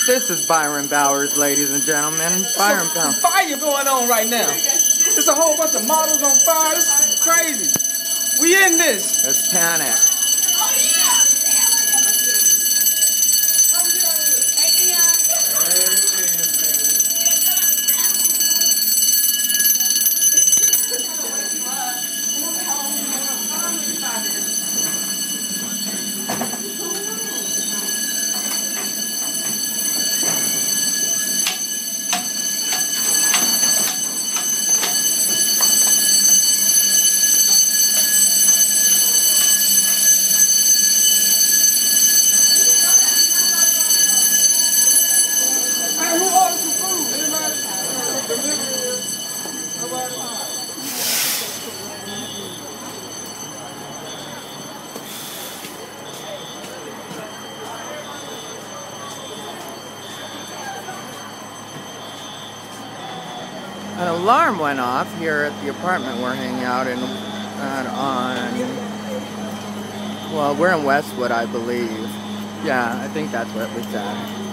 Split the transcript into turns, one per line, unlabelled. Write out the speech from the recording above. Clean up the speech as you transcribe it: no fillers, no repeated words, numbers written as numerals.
This is Byron Bowers, ladies and gentlemen. Byron Bowers.
Fire going on right now. There's a whole bunch of models on fire. This is crazy. We in this.
Let's panic.
Who ordered some food? Anybody? Delivery? Nobody?
An alarm went off here at the apartment we're hanging out in well, we're in Westwood, I believe. Yeah, I think that's what we said.